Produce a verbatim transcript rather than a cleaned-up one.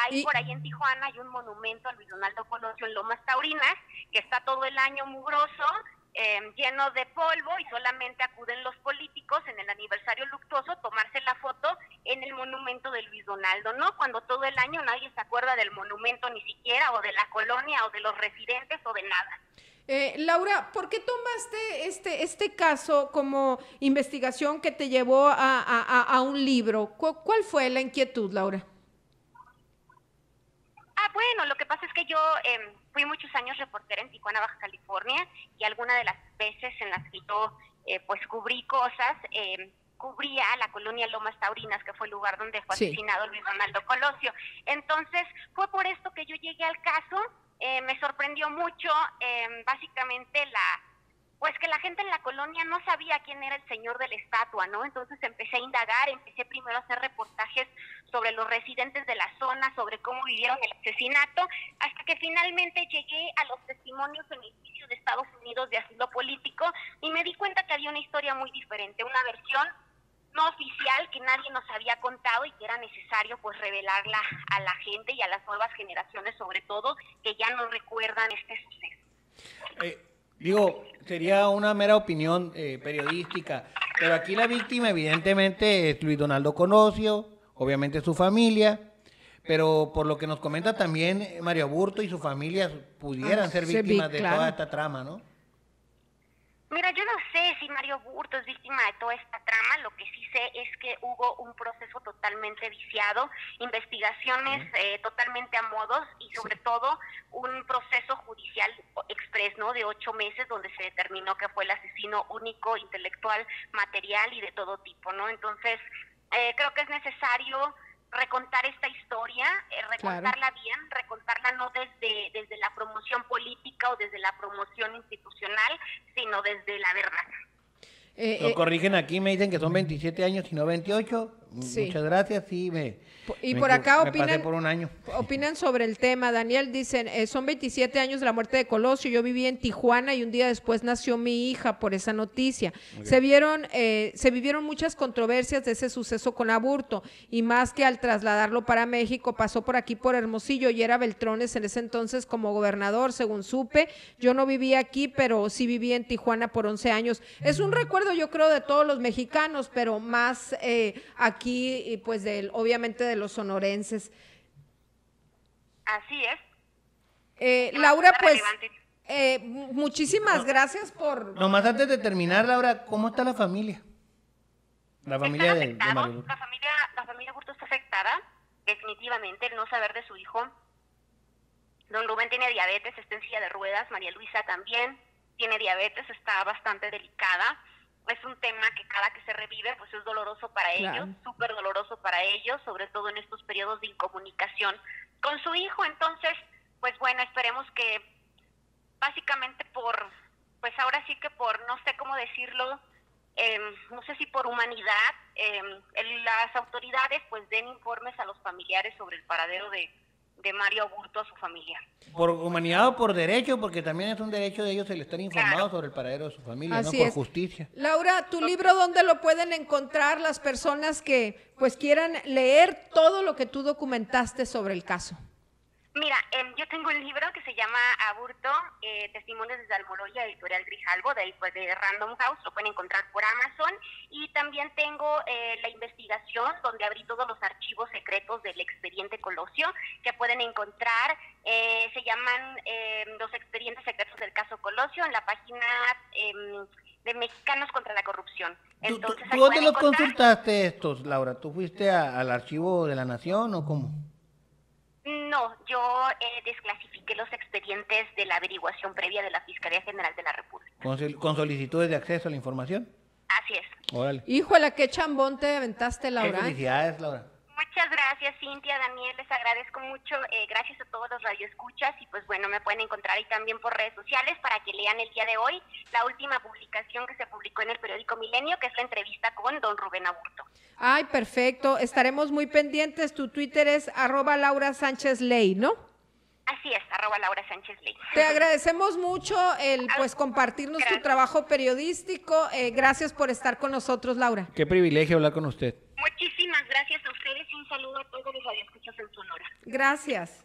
Hay y... por ahí en Tijuana hay un monumento a Luis Donaldo Colosio en Lomas Taurinas, que está todo el año mugroso, eh, lleno de polvo, y solamente acuden los políticos en el aniversario luctuoso a tomarse la foto en el monumento de Luis Donaldo, ¿no? Cuando todo el año nadie se acuerda del monumento ni siquiera, o de la colonia, o de los residentes, o de nada. Eh, Laura, ¿por qué tomaste este, este caso como investigación que te llevó a, a, a un libro? ¿Cu- ¿Cuál fue la inquietud, Laura? Ah, bueno, lo que pasa es que yo eh, fui muchos años reportera en Tijuana, Baja California, y algunas de las veces en las que yo eh, pues cubrí cosas, eh, cubría la colonia Lomas Taurinas, que fue el lugar donde fue Sí. asesinado Luis Donaldo Colosio. Entonces, fue por esto que yo llegué al caso. Eh, me sorprendió mucho, eh, básicamente, la pues que la gente en la colonia no sabía quién era el señor de la estatua, ¿no? Entonces empecé a indagar, empecé primero a hacer reportajes sobre los residentes de la zona, sobre cómo vivieron el asesinato, hasta que finalmente llegué a los testimonios en el juicio de Estados Unidos de asilo político, y me di cuenta que había una historia muy diferente, una versión no oficial que nadie nos había contado, y que era necesario pues revelarla a la gente y a las nuevas generaciones, sobre todo, que ya no recuerdan este suceso. Eh, digo, sería una mera opinión eh, periodística, pero aquí la víctima evidentemente es Luis Donaldo Colosio, obviamente su familia, pero por lo que nos comenta también eh, Mario Aburto y su familia pudieran Ah, ser sí, víctimas vi, de claro. toda esta trama, ¿no? Mira, yo no sé si Mario Burto es víctima de toda esta trama. Lo que sí sé es que hubo un proceso totalmente viciado, investigaciones eh, totalmente a modos, y sobre todo un proceso judicial express, ¿no? De ocho meses, donde se determinó que fue el asesino único, intelectual, material y de todo tipo, ¿no? Entonces, eh, creo que es necesario recontar esta historia, eh, recontarla claro. bien, recontarla no desde, desde la promoción política o desde la promoción institucional, sino desde la verdad. Eh, Lo eh, corrigen aquí, me dicen que son veintisiete años y no veintiocho. Sí. Muchas gracias, sí, me... Y me, por acá me opinan, pasé por un año. opinan sobre el tema. Daniel, dicen, eh, son veintisiete años de la muerte de Colosio, yo viví en Tijuana y un día después nació mi hija por esa noticia. Okay. Se vieron, eh, se vivieron muchas controversias de ese suceso con Aburto, y más que al trasladarlo para México, pasó por aquí por Hermosillo, y era Beltrones en ese entonces como gobernador, según supe. Yo no vivía aquí, pero sí viví en Tijuana por once años. Es un recuerdo, yo creo, de todos los mexicanos, pero más eh, aquí, pues, del, obviamente, de los sonorenses. Así es. Eh, Laura, pues, eh, muchísimas gracias por... Nomás antes de terminar, Laura, ¿cómo está la familia? La familia de, de Mario. La familia, la familia Burto está afectada, definitivamente, el no saber de su hijo. Don Rubén tiene diabetes, está en silla de ruedas, María Luisa también tiene diabetes, está bastante delicada. Es un tema que cada que se revive, pues es doloroso para claro. ellos, súper doloroso para ellos, sobre todo en estos periodos de incomunicación con su hijo. Entonces, pues bueno, esperemos que básicamente por, pues ahora sí que por, no sé cómo decirlo, eh, no sé si por humanidad, eh, el, las autoridades pues den informes a los familiares sobre el paradero de, de Mario Aburto a su familia. Por humanidad o por derecho, porque también es un derecho de ellos el estar informados claro. sobre el paradero de su familia, Así no por es. justicia. Laura, ¿tu libro dónde lo pueden encontrar las personas que pues quieran leer todo lo que tú documentaste sobre el caso? Mira, eh, yo tengo un libro que se llama Aburto, eh, Testimonios desde Almoloya, editorial Grijalbo, de, pues, de Random House, lo pueden encontrar por Amazon, y también tengo eh, la investigación, donde abrí todos los archivos secretos del expediente Colosio, que pueden encontrar, eh, se llaman eh, los expedientes secretos del caso Colosio, en la página eh, de Mexicanos contra la Corrupción. Entonces, ¿Tú, tú, ¿tú dónde los encontrar... consultaste estos, Laura? ¿Tú fuiste a, al archivo de la Nación o cómo? No, yo eh, desclasifiqué los expedientes de la averiguación previa de la Fiscalía General de la República. ¿Con, con solicitudes de acceso a la información? Así es. Órale. Híjole, qué chambón te aventaste, Laura. Felicidades, Laura. Muchas gracias, Cintia, Daniel, les agradezco mucho, eh, gracias a todos los radioescuchas, y pues bueno, me pueden encontrar ahí también por redes sociales para que lean el día de hoy la última publicación que se publicó en el periódico Milenio, que es la entrevista con don Rubén Aburto. Ay, perfecto, estaremos muy pendientes. Tu Twitter es arroba Laura Sánchez Ley, ¿no? Así es, arroba Laura Sánchez Ley. Te agradecemos mucho el pues compartirnos gracias. tu trabajo periodístico, eh, gracias por estar con nosotros, Laura. Qué privilegio hablar con usted. Muchísimas gracias a ustedes y un saludo a todos los radioescuchas en Sonora. Gracias.